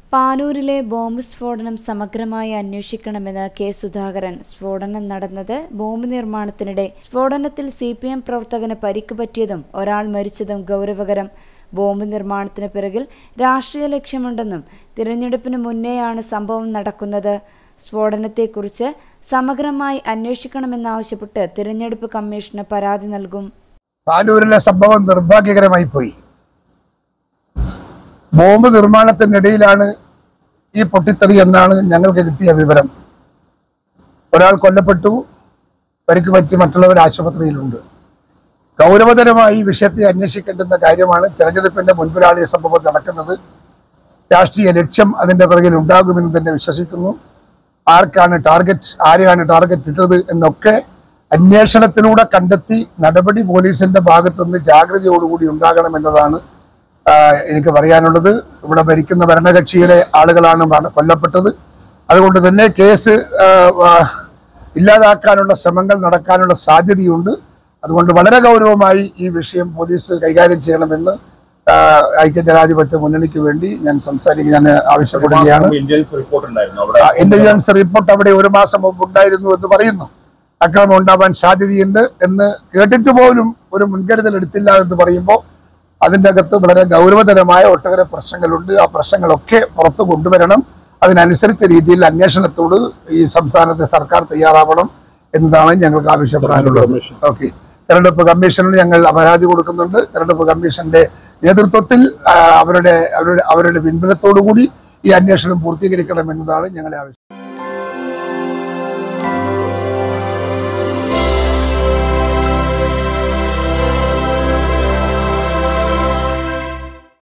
പാനൂരിലെ bomb സ്ഫോടനം സമഗ്രമായി അന്വേഷിക്കണമെന്ന് കെ സുധാകരൻ. സ്ഫോടനം നടന്നത് ബോംബ് നിർമ്മാണത്തിനിടെ. സ്ഫോടനത്തിൽ CPM പ്രവർത്തകന് പരിക്ക് പറ്റിയതും ഒരാൾ മരിച്ചതും ഗൗരവകരം. ബോംബ് നിർമ്മാണത്തിന് പിറകിൽ രാഷ്ട്രീയ ലക്ഷ്യമുണ്ടെന്നും തിരഞ്ഞെടുപ്പിന് മുന്നേയാണ് സംഭവം നടക്കുന്നത്. സ്ഫോടനത്തെക്കുറിച്ച് സമഗ്രമായി അന്വേഷിക്കണമെന്നാവശ്യപ്പെട്ട് തിരഞ്ഞെടുപ്പ് കമ്മീഷന് പരാതി നൽകും. പാനൂരിലെ സംഭവം നിർഭാഗ്യകരമായി പോയി. ബോംബ് നിർമ്മാണത്തിനിടയിലാണ് ഈ പൊട്ടിത്തെറി എന്നാണ് ഞങ്ങൾക്ക് കിട്ടിയ വിവരം. ഒരാൾ കൊല്ലപ്പെട്ടു, പരിക്ക് പറ്റി മറ്റുള്ളവർ ആശുപത്രിയിലുണ്ട്. ഗൗരവതരമായി ഈ വിഷയത്തെ അന്വേഷിക്കേണ്ടുന്ന കാര്യമാണ്. തെരഞ്ഞെടുപ്പിന്റെ മുൻപിലാണ് ഈ സംഭവം നടക്കുന്നത്. രാഷ്ട്രീയ ലക്ഷ്യം അതിന്റെ പിറകിൽ ഉണ്ടാകുമെന്ന് തന്നെ വിശ്വസിക്കുന്നു. ആർക്കാണ് ടാർഗറ്റ്, ആരെയാണ് ടാർഗറ്റ് ഇട്ടത് എന്നൊക്കെ അന്വേഷണത്തിലൂടെ കണ്ടെത്തി നടപടി പോലീസിന്റെ ഭാഗത്തുനിന്ന് ജാഗ്രതയോടുകൂടി ഉണ്ടാകണമെന്നതാണ് എനിക്ക് പറയാനുള്ളത്. ഇവിടെ ഭരിക്കുന്ന ഭരണകക്ഷിയിലെ ആളുകളാണ് കൊല്ലപ്പെട്ടത്. അതുകൊണ്ട് തന്നെ കേസ് ഇല്ലാതാക്കാനുള്ള ശ്രമങ്ങൾ നടക്കാനുള്ള സാധ്യതയുണ്ട്. അതുകൊണ്ട് വളരെ ഗൗരവമായി ഈ വിഷയം പോലീസ് കൈകാര്യം ചെയ്യണമെന്ന് ഐക്യജനാധിപത്യ മുന്നണിക്ക് വേണ്ടി ഞാൻ ആവശ്യപ്പെടുകയാണ്. ഇന്റലിജൻസ് റിപ്പോർട്ട് അവിടെ ഒരു മാസം മുമ്പ് ഉണ്ടായിരുന്നു എന്ന് പറയുന്നു. അക്രമം ഉണ്ടാവാൻ സാധ്യതയുണ്ട് എന്ന് കേട്ടിട്ട് പോലും ഒരു മുൻകരുതൽ എടുത്തില്ല എന്ന് പറയുമ്പോൾ അതിൻ്റെ അകത്ത് വളരെ ഗൗരവതരമായ ഒട്ടേറെ പ്രശ്നങ്ങളുണ്ട്. ആ പ്രശ്നങ്ങളൊക്കെ പുറത്തു കൊണ്ടുവരണം. അതിനനുസരിച്ച രീതിയിൽ അന്വേഷണത്തോട് ഈ സംസ്ഥാനത്തെ സർക്കാർ തയ്യാറാവണം എന്നതാണ് ഞങ്ങൾക്ക് ആവശ്യപ്പെടാനുള്ളത്. ഓക്കെ, തെരഞ്ഞെടുപ്പ് കമ്മീഷനിൽ ഞങ്ങൾ പരാതി കൊടുക്കുന്നുണ്ട്. തെരഞ്ഞെടുപ്പ് കമ്മീഷന്റെ നേതൃത്വത്തിൽ അവരുടെ പിൻബലത്തോടുകൂടി ഈ അന്വേഷണം പൂർത്തീകരിക്കണം എന്നതാണ് ഞങ്ങളെ ആവശ്യം.